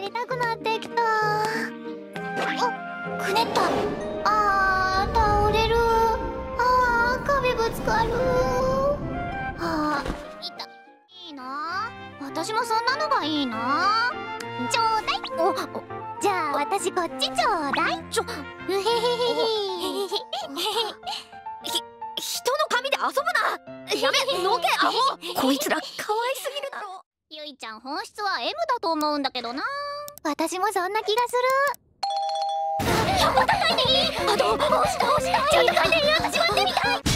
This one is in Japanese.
痛くなってきた。あ、くねった。あー、倒れる。あー、壁ぶつかる。あー、いいな。私もそんなのがいいな。ちょうだい。じゃあ私こっちちょうだい。うへへへへ。 人の髪で遊ぶな。やめ、のけアホ。こいつら可愛すぎるだろ。 ゆいちゃん本質は M だと思うんだけどな。私もそんな気がする。また書いていい？押した。ちょっと書いていい？私割ってみたい。